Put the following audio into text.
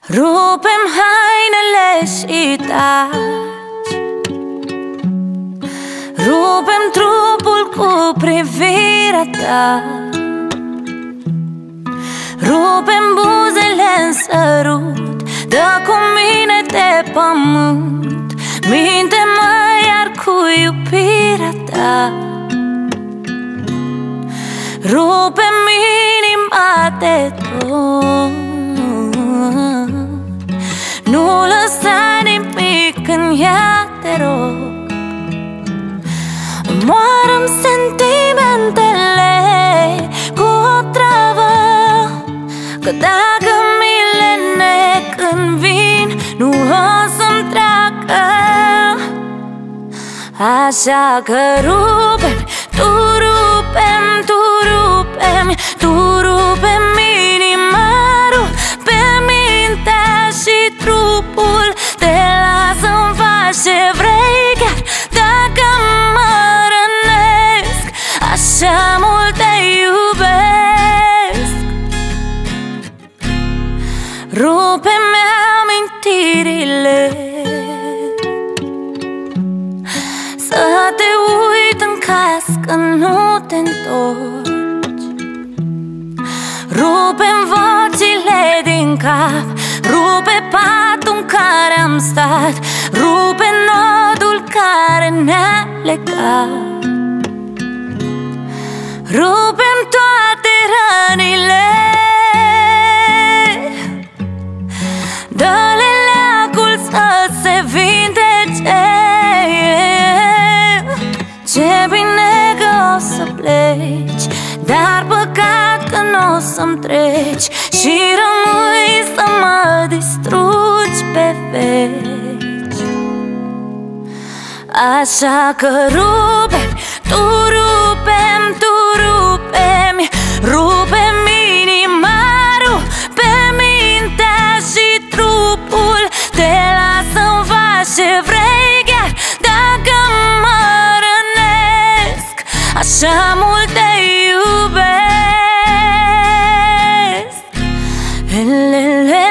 Rupem hainele și taci, rupem trupul cu privirea ta, rupem buzele în sărut, dă cu mine de pământ, minte-mă iar cu iubirea ta. Rupem inima de tot, nu lăsa nimic în ea, te rog. Omoară-mi sentimentele cu o travă, că dacă mi le nec când vin, nu o să-mi treacă. Așa că rupem, tu rupem, tu rupem, tu rupem inima, rupem mintea și trupul, te las-mi faci ce vrei, chiar dacă mă rănesc, așa mult te iubesc. Rupe-mi amintirile, să te uit în caz că nu te întorci. Rupe-mi vocile din cap, rupe patul în care am stat, rupe nodul care ne-a legat. Rupe-mi toate rănile, dă-le leacul să se vindece. Ce bine că o să pleci, dar păcat că n-o să-mi treci și rămâi să mă distrugi pe veci. Așa că rupem, tu rupem, tu rupem, rupem inima, rupem mintea și trupul, te las să-mi faci ce vrei, chiar dacă mă rănesc, așa mult te iubesc.